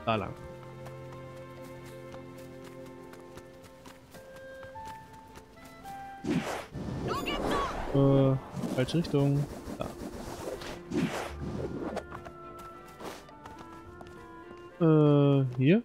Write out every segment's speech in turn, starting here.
Da lang. Falsche Richtung. Da. Hier?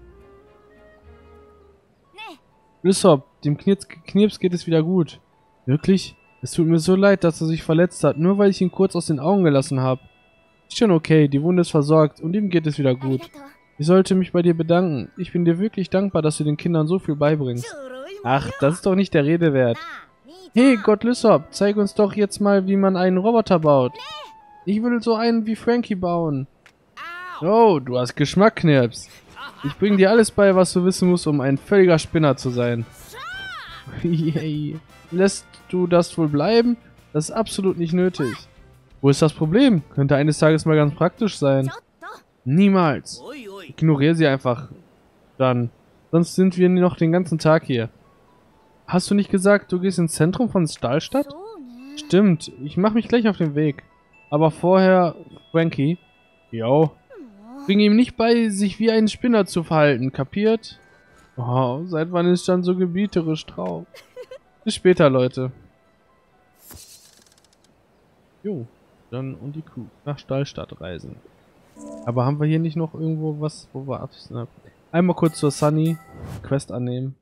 Lysop, dem Knirps geht es wieder gut. Wirklich? Es tut mir so leid, dass er sich verletzt hat, nur weil ich ihn kurz aus den Augen gelassen habe. Ist schon okay, die Wunde ist versorgt und ihm geht es wieder gut. Ich sollte mich bei dir bedanken. Ich bin dir wirklich dankbar, dass du den Kindern so viel beibringst. Ach, das ist doch nicht der Rede wert. Hey, Gott Lysop, zeig uns doch jetzt mal, wie man einen Roboter baut. Ich will so einen wie Frankie bauen. Oh, du hast Geschmack, Knirps. Ich bring dir alles bei, was du wissen musst, um ein völliger Spinner zu sein. Yay. Lässt du das wohl bleiben? Das ist absolut nicht nötig. Wo ist das Problem? Könnte eines Tages mal ganz praktisch sein. Niemals. Ignoriere sie einfach. Dann. Sonst sind wir noch den ganzen Tag hier. Hast du nicht gesagt, du gehst ins Zentrum von Stahlstadt? Stimmt. Ich mache mich gleich auf den Weg. Aber vorher, Frankie. Jo. Bring ihm nicht bei, sich wie ein Spinner zu verhalten, kapiert? Oh, seit wann ist dann so gebieterisch drauf? Bis später, Leute. Jo, dann und die Crew nach Stahlstadt reisen. Aber haben wir hier nicht noch irgendwo was, wo wir abschließen? Einmal kurz zur Sunny Quest annehmen.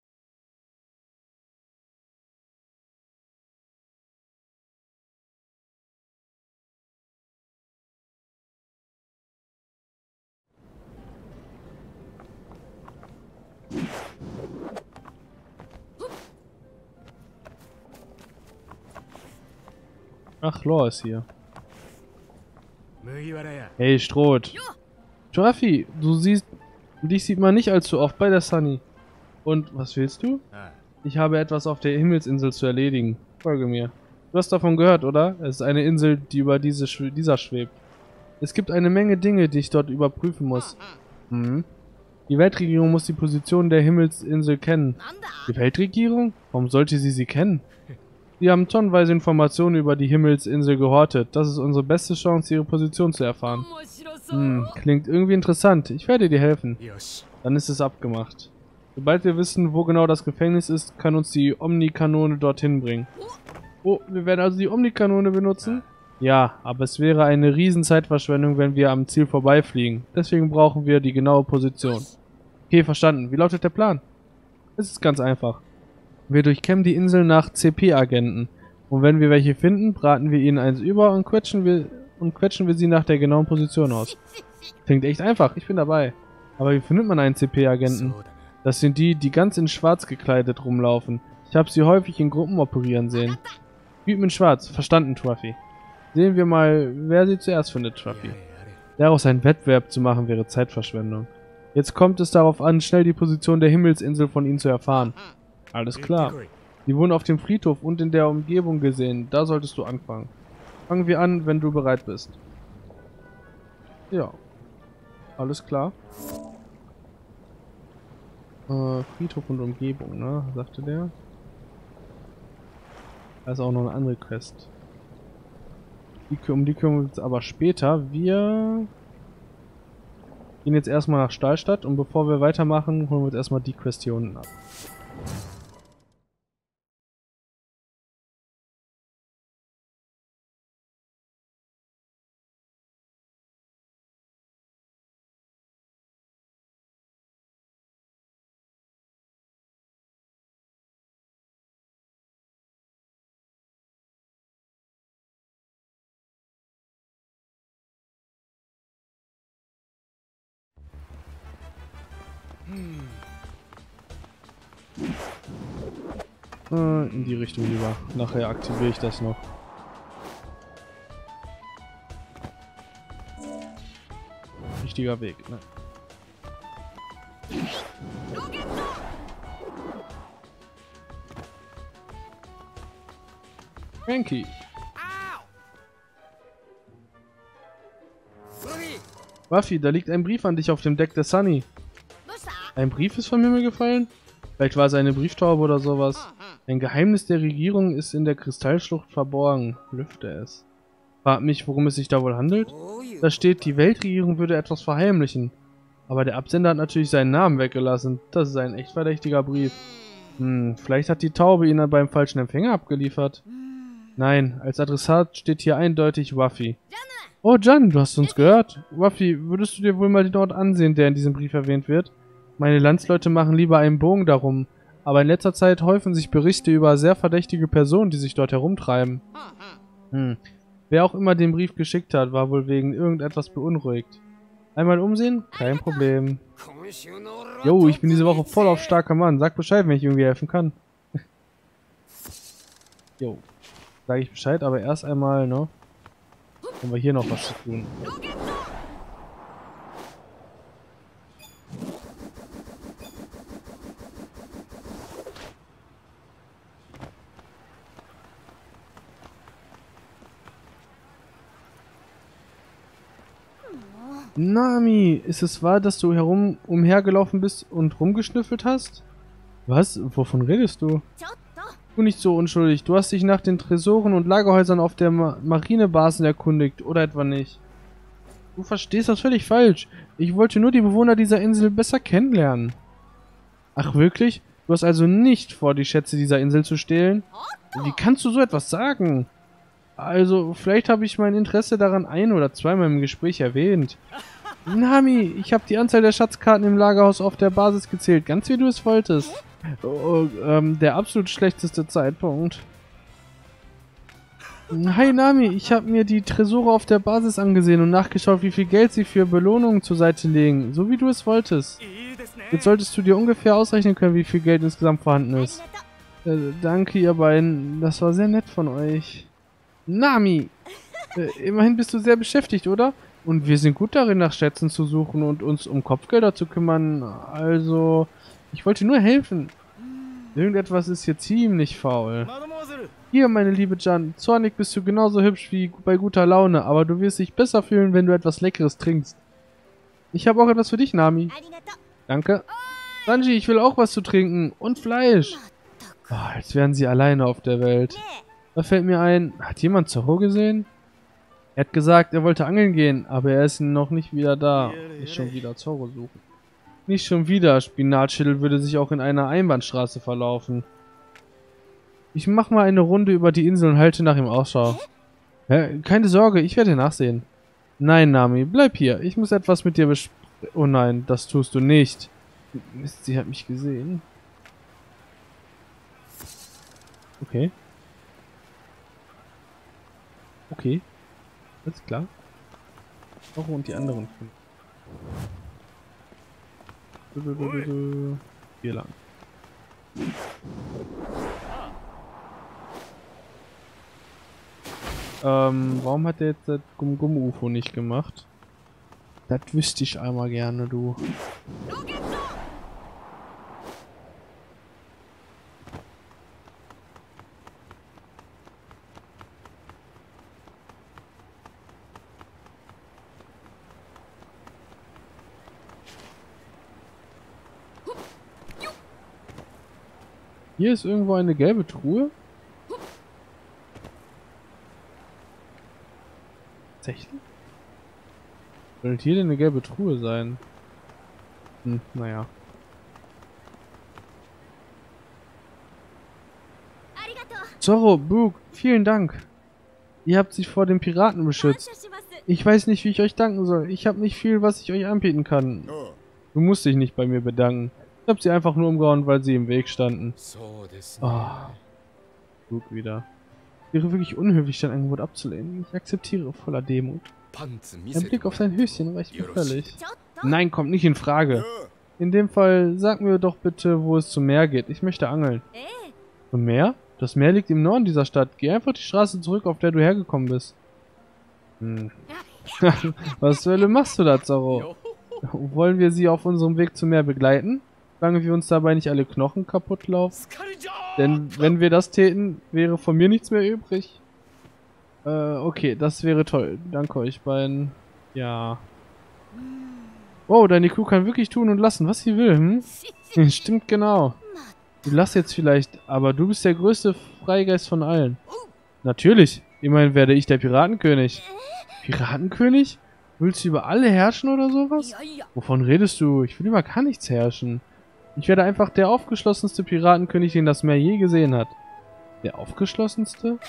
Ach, Lore ist hier. Hey, Stroh. Ruffy, dich sieht man nicht allzu oft bei der Sunny. Und, was willst du? Ich habe etwas auf der Himmelsinsel zu erledigen. Folge mir. Du hast davon gehört, oder? Es ist eine Insel, die über dieser schwebt. Es gibt eine Menge Dinge, die ich dort überprüfen muss. Mhm. Die Weltregierung muss die Position der Himmelsinsel kennen. Die Weltregierung? Warum sollte sie kennen? Sie haben tonnenweise Informationen über die Himmelsinsel gehortet. Das ist unsere beste Chance, ihre Position zu erfahren. Klingt irgendwie interessant. Ich werde dir helfen. Dann ist es abgemacht. Sobald wir wissen, wo genau das Gefängnis ist, kann uns die Omnikanone dorthin bringen. Oh, wir werden also die Omnikanone benutzen? Ja, aber es wäre eine riesen Zeitverschwendung, wenn wir am Ziel vorbeifliegen. Deswegen brauchen wir die genaue Position. Okay, verstanden. Wie lautet der Plan? Es ist ganz einfach. Wir durchkämmen die Insel nach CP-Agenten. Und wenn wir welche finden, braten wir ihnen eins über und quetschen wir sie nach der genauen Position aus. Klingt echt einfach, ich bin dabei. Aber wie findet man einen CP-Agenten? Das sind die, die ganz in Schwarz gekleidet rumlaufen. Ich habe sie häufig in Gruppen operieren sehen. Typen in Schwarz, verstanden, Truffy. Sehen wir mal, wer sie zuerst findet, Truffy. Daraus einen Wettbewerb zu machen, wäre Zeitverschwendung. Jetzt kommt es darauf an, schnell die Position der Himmelsinsel von ihnen zu erfahren. Alles klar. Die wurden auf dem Friedhof und in der Umgebung gesehen. Da solltest du anfangen. Fangen wir an, wenn du bereit bist. Ja. Alles klar. Friedhof und Umgebung, ne? Sagte der. Da ist auch noch eine andere Quest. Um die kümmern wir uns aber später. Wir gehen jetzt erstmal nach Stahlstadt und bevor wir weitermachen, holen wir uns erstmal die Quest hier unten ab. In die Richtung lieber. Nachher aktiviere ich das noch. Richtiger Weg, ne? Frankie. Ruffy, da liegt ein Brief an dich auf dem Deck der Sunny. Ein Brief ist vom Himmel gefallen? Vielleicht war es eine Brieftaube oder sowas. Ein Geheimnis der Regierung ist in der Kristallschlucht verborgen. Lüfte es. Frag mich, worum es sich da wohl handelt? Da steht, die Weltregierung würde etwas verheimlichen. Aber der Absender hat natürlich seinen Namen weggelassen. Das ist ein echt verdächtiger Brief. Vielleicht hat die Taube ihn dann beim falschen Empfänger abgeliefert. Nein, als Adressat steht hier eindeutig Ruffy. Oh, Jan, du hast uns gehört. Ruffy, würdest du dir wohl mal den Ort ansehen, der in diesem Brief erwähnt wird? Meine Landsleute machen lieber einen Bogen darum. Aber in letzter Zeit häufen sich Berichte über sehr verdächtige Personen, die sich dort herumtreiben. Wer auch immer den Brief geschickt hat, war wohl wegen irgendetwas beunruhigt. Einmal umsehen? Kein Problem. Jo, ich bin diese Woche voll auf starker Mann. Sag Bescheid, wenn ich irgendwie helfen kann. Jo, sage ich Bescheid, aber erst einmal, ne? Haben wir hier noch was zu tun. Nami, ist es wahr, dass du umhergelaufen bist und rumgeschnüffelt hast? Was? Wovon redest du? Tu nicht so unschuldig. Du hast dich nach den Tresoren und Lagerhäusern auf der Marinebasen erkundigt, oder etwa nicht? Du verstehst das völlig falsch. Ich wollte nur die Bewohner dieser Insel besser kennenlernen. Ach wirklich? Du hast also nicht vor, die Schätze dieser Insel zu stehlen? Wie kannst du so etwas sagen? Also, vielleicht habe ich mein Interesse daran ein- oder zweimal im Gespräch erwähnt. Nami, ich habe die Anzahl der Schatzkarten im Lagerhaus auf der Basis gezählt, ganz wie du es wolltest. Der absolut schlechteste Zeitpunkt. Hi Nami, ich habe mir die Tresore auf der Basis angesehen und nachgeschaut, wie viel Geld sie für Belohnungen zur Seite legen, so wie du es wolltest. Jetzt solltest du dir ungefähr ausrechnen können, wie viel Geld insgesamt vorhanden ist. Danke ihr beiden, das war sehr nett von euch. Nami! Immerhin bist du sehr beschäftigt, oder? Und wir sind gut darin, nach Schätzen zu suchen und uns um Kopfgelder zu kümmern. Also, ich wollte nur helfen. Irgendetwas ist hier ziemlich faul. Hier, meine liebe Jan, zornig bist du genauso hübsch wie bei guter Laune, aber du wirst dich besser fühlen, wenn du etwas Leckeres trinkst. Ich habe auch etwas für dich, Nami. Danke. Sanji, ich will auch was zu trinken. Und Fleisch. Oh, als wären sie alleine auf der Welt. Da fällt mir ein, hat jemand Zorro gesehen? Er hat gesagt, er wollte angeln gehen, aber er ist noch nicht wieder da. Nicht schon wieder Zorro suchen. Nicht schon wieder. Spinatschädel würde sich auch in einer Einbahnstraße verlaufen. Ich mach mal eine Runde über die Insel und halte nach ihm Ausschau. Keine Sorge, ich werde nachsehen. Nein, Nami, bleib hier. Ich muss etwas mit dir besprechen. Oh nein, das tust du nicht. Mist, sie hat mich gesehen. Okay. Okay. Alles klar. Zorro und die anderen fünf. Hier lang. Warum hat der jetzt das Gum-Gum-UFO nicht gemacht? Das wüsste ich einmal gerne, du. Hier ist irgendwo eine gelbe Truhe. Tatsächlich? Sollte hier denn eine gelbe Truhe sein? Naja. Zorro, Brook, vielen Dank. Ihr habt sich vor den Piraten beschützt. Ich weiß nicht, wie ich euch danken soll. Ich habe nicht viel, was ich euch anbieten kann. Du musst dich nicht bei mir bedanken. Ich habe sie einfach nur umgehauen, weil sie im Weg standen. Oh. Brook wieder. Wäre wirklich unhöflich, dein Angebot abzulehnen. Ich akzeptiere voller Demut. Ein Blick auf sein Höschen reicht mir völlig. Nein, kommt nicht in Frage. In dem Fall, sag mir doch bitte, wo es zum Meer geht. Ich möchte angeln. Zum Meer? Das Meer liegt im Norden dieser Stadt. Geh einfach die Straße zurück, auf der du hergekommen bist. Was zur Hölle machst du da, Zorro? Wollen wir sie auf unserem Weg zum Meer begleiten? Solange wir uns dabei nicht alle Knochen kaputt laufen? Denn wenn wir das täten, wäre von mir nichts mehr übrig. Okay, das wäre toll. Danke euch beiden. Ja. Wow, deine Crew kann wirklich tun und lassen, was sie will, hm? Stimmt genau. Du lachst jetzt vielleicht, aber du bist der größte Freigeist von allen. Natürlich. Immerhin werde ich der Piratenkönig. Piratenkönig? Willst du über alle herrschen oder sowas? Wovon redest du? Ich will über gar nichts herrschen. Ich werde einfach der aufgeschlossenste Piratenkönig, den das Meer je gesehen hat. Der aufgeschlossenste?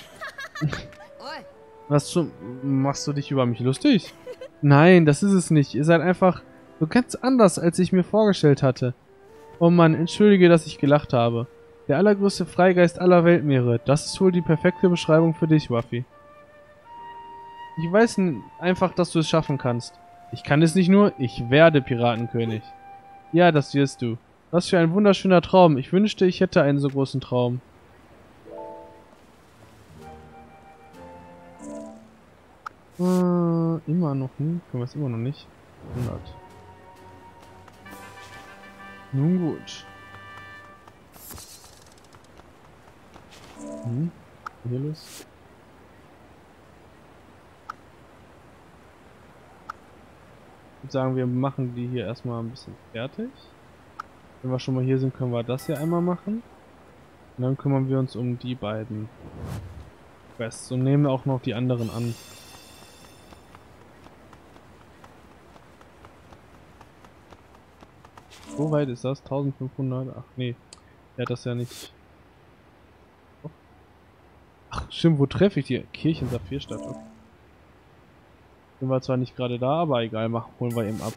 Machst du dich über mich lustig? Nein, das ist es nicht. Ihr seid einfach so ganz anders, als ich mir vorgestellt hatte. Oh Mann, entschuldige, dass ich gelacht habe. Der allergrößte Freigeist aller Weltmeere. Das ist wohl die perfekte Beschreibung für dich, Ruffy. Ich weiß einfach, dass du es schaffen kannst. Ich kann es nicht nur, ich werde Piratenkönig. Ja, das wirst du. Was für ein wunderschöner Traum. Ich wünschte, ich hätte einen so großen Traum. Immer noch nicht. Können wir es immer noch nicht. 100. Nun gut. Hier los. Ich würde sagen, wir machen die hier erstmal ein bisschen fertig. Wenn wir schon mal hier sind, können wir das hier einmal machen. Und dann kümmern wir uns um die beiden Quests und nehmen auch noch die anderen an. So weit ist das? 1500? Ach nee, der hat das ja nicht. Ach stimmt, wo treffe ich die? Kirche in Saphirstadt. Okay. Sind wir zwar nicht gerade da, aber egal, holen wir eben ab.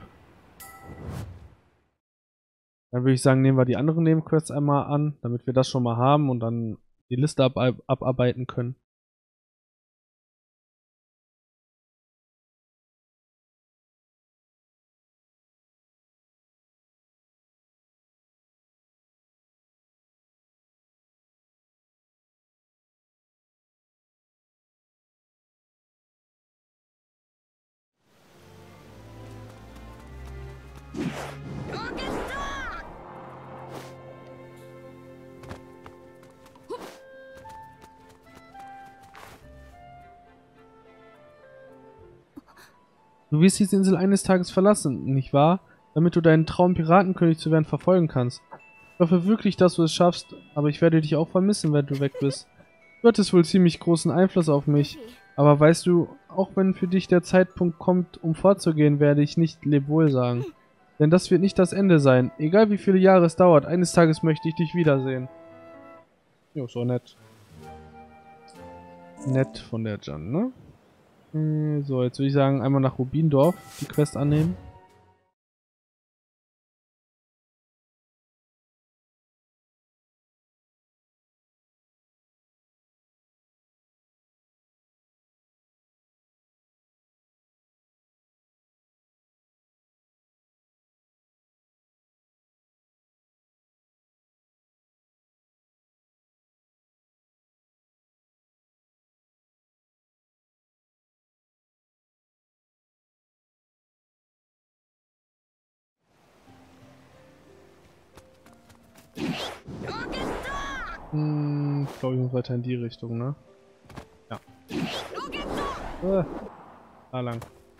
Dann würde ich sagen, nehmen wir die anderen Nebenquests einmal an, damit wir das schon mal haben und dann die Liste abarbeiten können. Du wirst diese Insel eines Tages verlassen, nicht wahr? Damit du deinen Traum, Piratenkönig zu werden, verfolgen kannst. Ich hoffe wirklich, dass du es schaffst, aber ich werde dich auch vermissen, wenn du weg bist. Du hattest wohl ziemlich großen Einfluss auf mich, aber weißt du, auch wenn für dich der Zeitpunkt kommt, um fortzugehen, werde ich nicht Lebwohl sagen. Denn das wird nicht das Ende sein. Egal wie viele Jahre es dauert, eines Tages möchte ich dich wiedersehen. Jo, so nett. Nett von der Jan, ne? So, jetzt würde ich sagen, einmal nach Rubindorf die Quest annehmen. Ich glaube, ich muss weiter in die Richtung, ne? Ja. Da lang.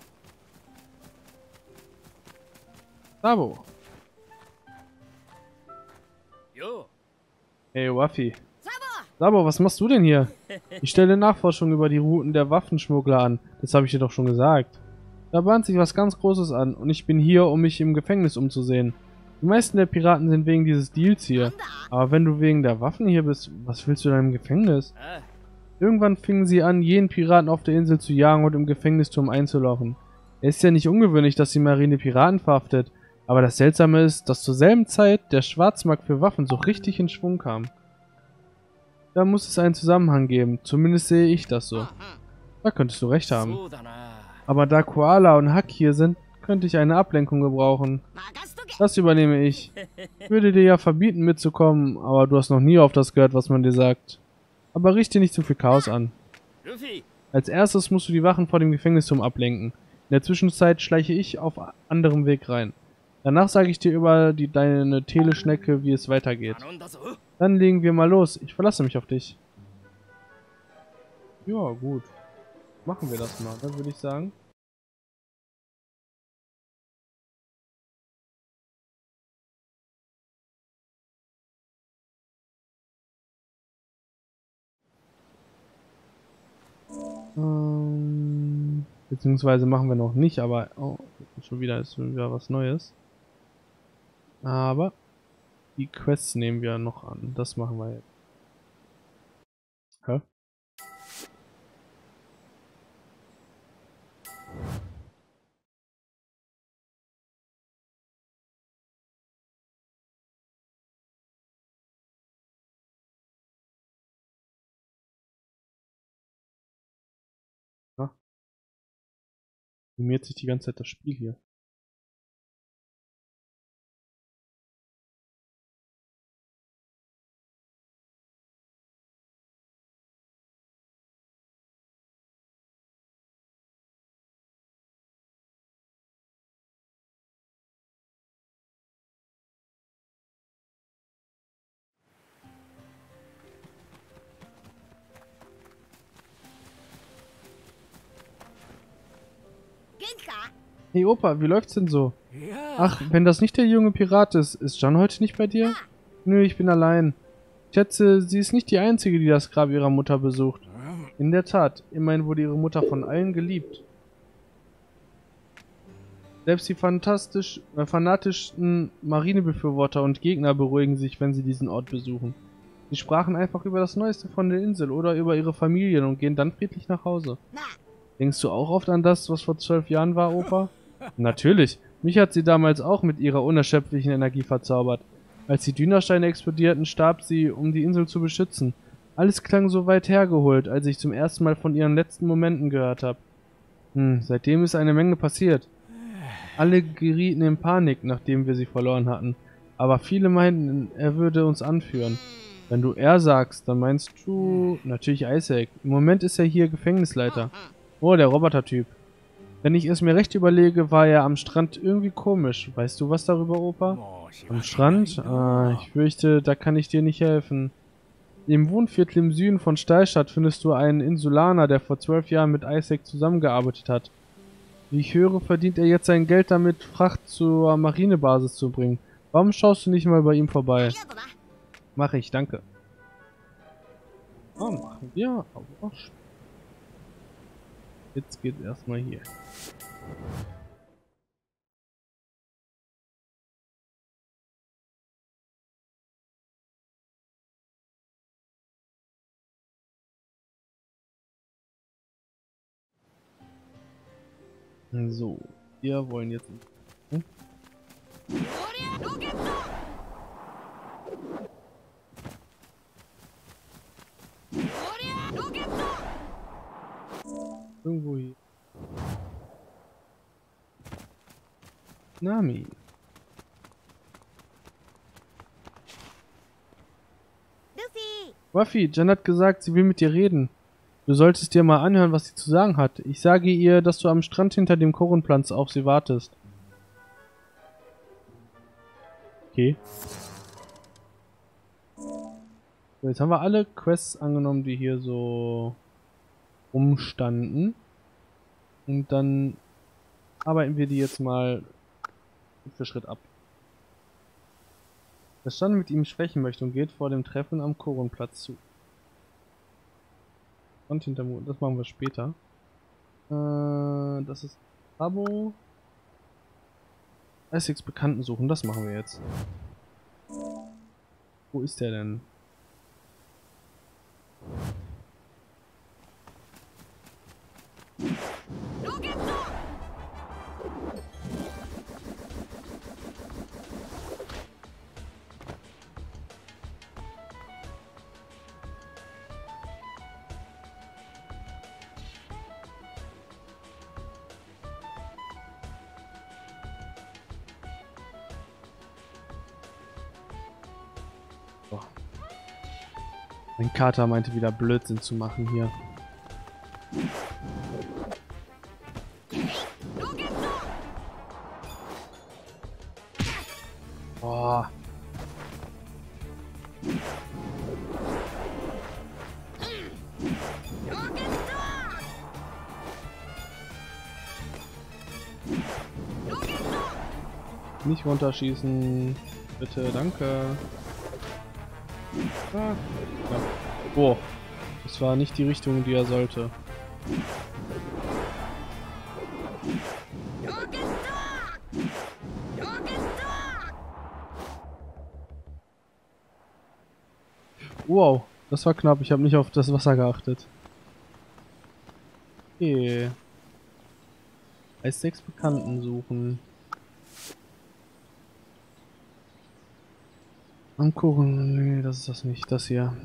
Sabo. Hey, Ruffy. Sabo, was machst du denn hier? Ich stelle Nachforschung über die Routen der Waffenschmuggler an. Das habe ich dir doch schon gesagt. Da bahnt sich was ganz Großes an und ich bin hier, um mich im Gefängnis umzusehen. Die meisten der Piraten sind wegen dieses Deals hier. Aber wenn du wegen der Waffen hier bist, was willst du denn im Gefängnis? Irgendwann fingen sie an, jeden Piraten auf der Insel zu jagen und im Gefängnisturm einzulochen. Es ist ja nicht ungewöhnlich, dass die Marine Piraten verhaftet, aber das Seltsame ist, dass zur selben Zeit der Schwarzmarkt für Waffen so richtig in Schwung kam. Da muss es einen Zusammenhang geben, zumindest sehe ich das so. Da könntest du recht haben. Aber da Koala und Hack hier sind, könnte ich eine Ablenkung gebrauchen. Das übernehme ich. Ich würde dir ja verbieten mitzukommen, aber du hast noch nie auf das gehört, was man dir sagt. Aber richte nicht zu viel Chaos an. Als erstes musst du die Wachen vor dem Gefängnisturm ablenken. In der Zwischenzeit schleiche ich auf anderem Weg rein. Danach sage ich dir über deine Teleschnecke, wie es weitergeht. Dann legen wir mal los. Ich verlasse mich auf dich. Ja, gut. Machen wir das mal, dann würde ich sagen. Beziehungsweise machen wir noch nicht, aber... Oh, ist schon wieder was Neues. Aber die Quests nehmen wir noch an. Das machen wir jetzt. Hä? Ja, animiert sich die ganze Zeit das Spiel hier. Hey Opa, wie läuft's denn so? Ach, wenn das nicht der junge Pirat ist Jan heute nicht bei dir? Nö, ich bin allein. Ich schätze, sie ist nicht die Einzige, die das Grab ihrer Mutter besucht. In der Tat, immerhin wurde ihre Mutter von allen geliebt. Selbst die fanatischsten Marinebefürworter und Gegner beruhigen sich, wenn sie diesen Ort besuchen. Sie sprachen einfach über das Neueste von der Insel oder über ihre Familien und gehen dann friedlich nach Hause. Denkst du auch oft an das, was vor 12 Jahren war, Opa? Natürlich. Mich hat sie damals auch mit ihrer unerschöpflichen Energie verzaubert. Als die Dünnersteine explodierten, starb sie, um die Insel zu beschützen. Alles klang so weit hergeholt, als ich zum ersten Mal von ihren letzten Momenten gehört habe. Seitdem ist eine Menge passiert. Alle gerieten in Panik, nachdem wir sie verloren hatten. Aber viele meinten, er würde uns anführen. Wenn du er sagst, dann meinst du natürlich Isaac. Im Moment ist er hier Gefängnisleiter. Oh, der Roboter-Typ. Wenn ich es mir recht überlege, war er am Strand irgendwie komisch. Weißt du was darüber, Opa? Am Strand? Ich fürchte, da kann ich dir nicht helfen. Im Wohnviertel im Süden von Stahlstadt findest du einen Insulaner, der vor 12 Jahren mit Isaac zusammengearbeitet hat. Wie ich höre, verdient er jetzt sein Geld damit, Fracht zur Marinebasis zu bringen. Warum schaust du nicht mal bei ihm vorbei? Mache ich, danke. Oh, machen wir. Aber jetzt geht's erstmal hier. So, wir wollen jetzt... Irgendwo hier. Nami. Ruffy, Jan hat gesagt, sie will mit dir reden. Du solltest dir mal anhören, was sie zu sagen hat. Ich sage ihr, dass du am Strand hinter dem Kornplatz auf sie wartest. Okay. So, jetzt haben wir alle Quests angenommen, die hier so rumstanden. Und dann arbeiten wir die jetzt mal Schritt für Schritt ab. Das Jan mit ihm sprechen möchte und geht vor dem Treffen am Kornplatz zu. Und hinter Mond, das machen wir später. Das ist Abo. Isaacs Bekannten suchen, das machen wir jetzt. Wo ist der denn? Mein Kater meinte wieder Blödsinn zu machen hier. Boah. Nicht runterschießen. Bitte, danke. Ah, ja. Oh, das war nicht die Richtung, die er sollte. Wow, das war knapp. Ich habe nicht auf das Wasser geachtet. Okay. Als 6 Bekannten suchen. Ankuchen. Nee, das ist das nicht. Das hier.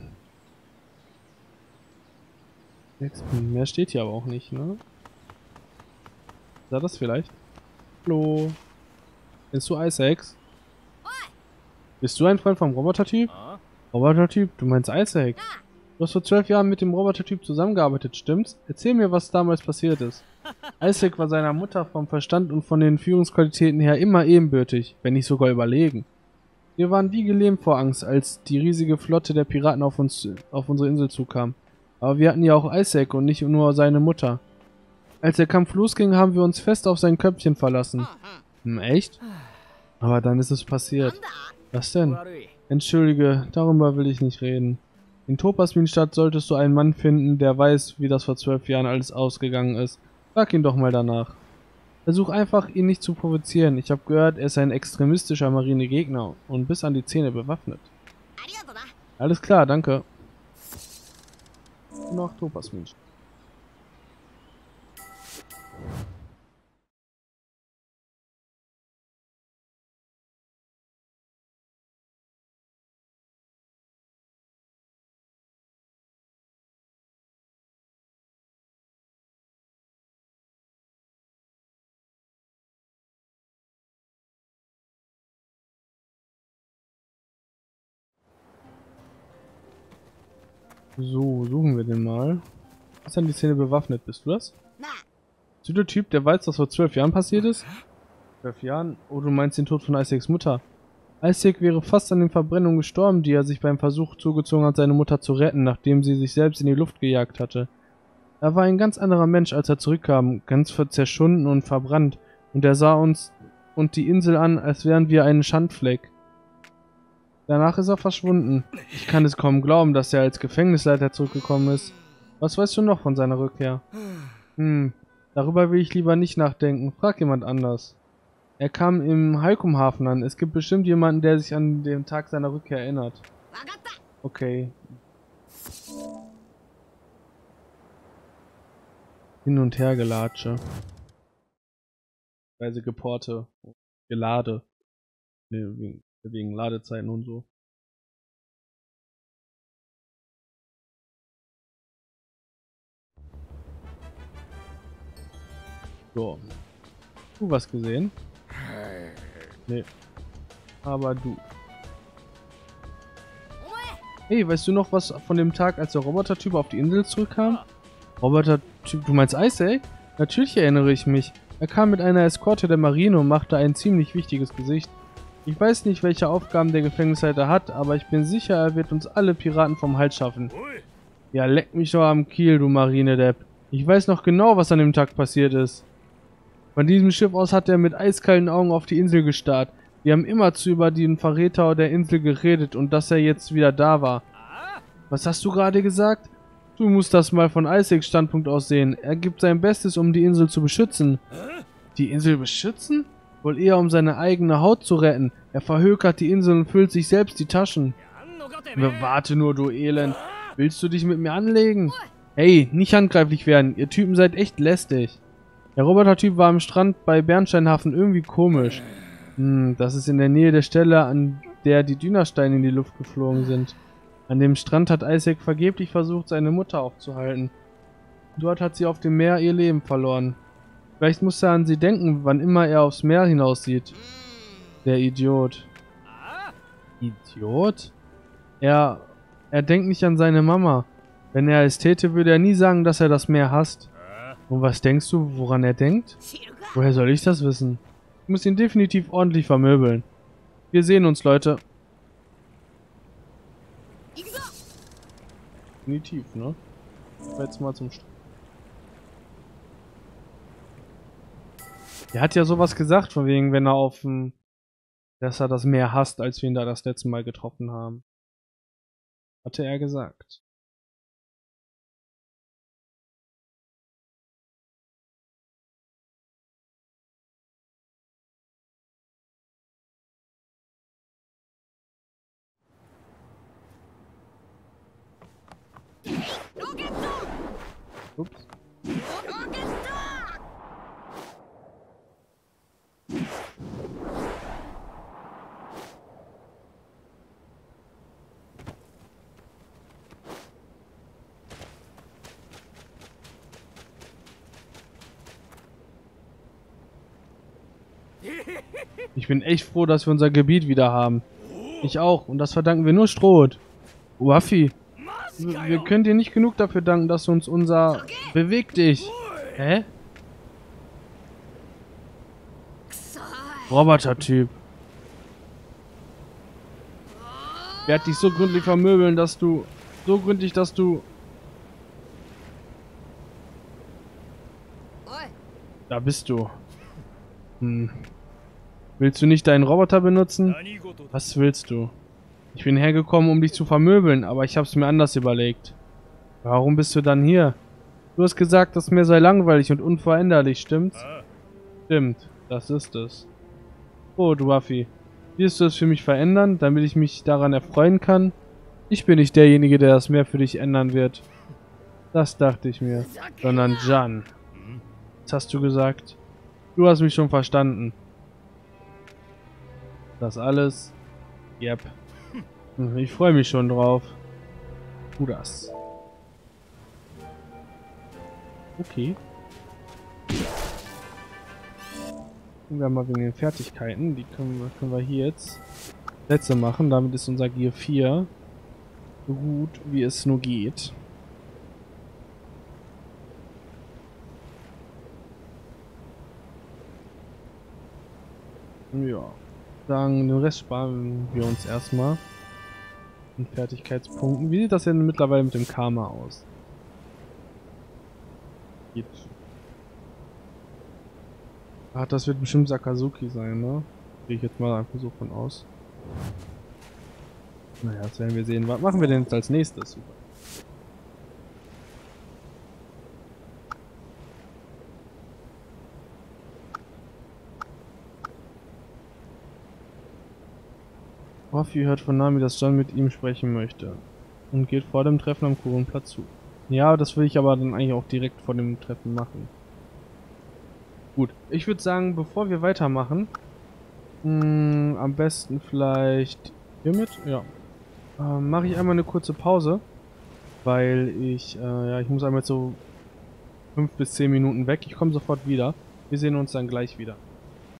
6. Mehr steht hier aber auch nicht, ne? War das vielleicht? Hallo. Kennst du Isaacs? Bist du ein Freund vom Robotertyp? Robotertyp? Du meinst Isaac? Du hast vor 12 Jahren mit dem Robotertyp zusammengearbeitet, stimmt's? Erzähl mir, was damals passiert ist. Isaac war seiner Mutter vom Verstand und von den Führungsqualitäten her immer ebenbürtig, wenn nicht sogar überlegen. Wir waren wie gelähmt vor Angst, als die riesige Flotte der Piraten auf unsere Insel zukam. Aber wir hatten ja auch Isaac und nicht nur seine Mutter. Als der Kampf losging, haben wir uns fest auf sein Köpfchen verlassen. Echt? Aber dann ist es passiert. Was denn? Entschuldige, darüber will ich nicht reden. In Topasminstadt solltest du einen Mann finden, der weiß, wie das vor 12 Jahren alles ausgegangen ist. Frag ihn doch mal danach. Versuch einfach, ihn nicht zu provozieren. Ich habe gehört, er ist ein extremistischer Marinegegner und bis an die Zähne bewaffnet. Alles klar, danke. Nach Topasminstadt. So, suchen wir den mal. Ist an die Szene bewaffnet, bist du das? Bist du der Typ, der weiß, was vor 12 Jahren passiert ist? 12 Jahren? Oh, du meinst den Tod von Isaacs Mutter. Isaac wäre fast an den Verbrennungen gestorben, die er sich beim Versuch zugezogen hat, seine Mutter zu retten, nachdem sie sich selbst in die Luft gejagt hatte. Er war ein ganz anderer Mensch, als er zurückkam, ganz zerschunden und verbrannt, und er sah uns und die Insel an, als wären wir ein Schandfleck. Danach ist er verschwunden. Ich kann es kaum glauben, dass er als Gefängnisleiter zurückgekommen ist. Was weißt du noch von seiner Rückkehr? Darüber will ich lieber nicht nachdenken. Frag jemand anders. Er kam im Halkumhafen an. Es gibt bestimmt jemanden, der sich an den Tag seiner Rückkehr erinnert. Okay. Hin und her Gelatsche. Weise Geporte. Gelade. Nee, wegen Ladezeiten und so. So. Du was gesehen? Nee. Aber du. Hey, weißt du noch was von dem Tag, als der Robotertyp auf die Insel zurückkam? Robotertyp, du meinst Isaac? Natürlich erinnere ich mich. Er kam mit einer Eskorte der Marine und machte ein ziemlich wichtiges Gesicht. Ich weiß nicht, welche Aufgaben der Gefängnisleiter hat, aber ich bin sicher, er wird uns alle Piraten vom Hals schaffen. Ja, leck mich doch am Kiel, du Marinedepp. Ich weiß noch genau, was an dem Tag passiert ist. Von diesem Schiff aus hat er mit eiskalten Augen auf die Insel gestarrt. Wir haben immerzu über den Verräter der Insel geredet und dass er jetzt wieder da war. Was hast du gerade gesagt? Du musst das mal von Isaacs Standpunkt aus sehen. Er gibt sein Bestes, um die Insel zu beschützen. Die Insel beschützen? Wohl eher, um seine eigene Haut zu retten. Er verhökert die Insel und füllt sich selbst die Taschen. Warte nur, du Elend. Willst du dich mit mir anlegen? Hey, nicht handgreiflich werden. Ihr Typen seid echt lästig. Der Robotertyp war am Strand bei Bernsteinhafen irgendwie komisch. Das ist in der Nähe der Stelle, an der die Dünnersteine in die Luft geflogen sind. An dem Strand hat Isaac vergeblich versucht, seine Mutter aufzuhalten. Dort hat sie auf dem Meer ihr Leben verloren. Vielleicht muss er an sie denken, wann immer er aufs Meer hinaussieht. Der Idiot. Idiot? Er denkt nicht an seine Mama. Wenn er es täte, würde er nie sagen, dass er das Meer hasst. Und was denkst du, woran er denkt? Woher soll ich das wissen? Ich muss ihn definitiv ordentlich vermöbeln. Wir sehen uns, Leute. Definitiv, ne? Jetzt mal zum Er hat ja sowas gesagt, von wegen, wenn er dass er das Meer hasst, als wir ihn da das letzte Mal getroffen haben. Hatte er gesagt. Ups. Ich bin echt froh, dass wir unser Gebiet wieder haben. Ich auch. Und das verdanken wir nur Strohhut. Waffi, wir können dir nicht genug dafür danken, dass du uns unser... Beweg dich! Hä? Roboter-Typ. Werd dich so gründlich vermöbeln, dass du... So gründlich, dass du... Da bist du. Hm. Willst du nicht deinen Roboter benutzen? Was willst du? Ich bin hergekommen, um dich zu vermöbeln, aber ich hab's mir anders überlegt. Warum bist du dann hier? Du hast gesagt, das Meer sei langweilig und unveränderlich, stimmt's? Stimmt, das ist es. Oh, du Waffi. Wirst du es für mich verändern, damit ich mich daran erfreuen kann? Ich bin nicht derjenige, der das Meer für dich ändern wird. Das dachte ich mir. Sondern Jan. Was hast du gesagt? Du hast mich schon verstanden. Das alles? Yep. Ich freue mich schon drauf. Tu das. Okay. Gucken wir mal wegen den Fertigkeiten. Die können wir hier jetzt Sätze machen. Damit ist unser Gear 4 so gut, wie es nur geht. Ja. Sagen, den Rest sparen wir uns erstmal. In Fertigkeitspunkten. Wie sieht das denn mittlerweile mit dem Karma aus? Geht. Ach, das wird bestimmt Sakazuki sein, ne? Gehe ich jetzt mal einfach so von aus. Naja, das werden wir sehen. Was machen wir denn jetzt als nächstes? Super. Raffi hört von Nami, dass Jan mit ihm sprechen möchte. Und geht vor dem Treffen am Kurenplatz zu. Ja, das will ich aber dann eigentlich auch direkt vor dem Treffen machen. Gut, ich würde sagen, bevor wir weitermachen, am besten vielleicht hiermit, ja, mache ich einmal eine kurze Pause, weil ich, ja, ich muss einmal so 5 bis 10 Minuten weg. Ich komme sofort wieder. Wir sehen uns dann gleich wieder.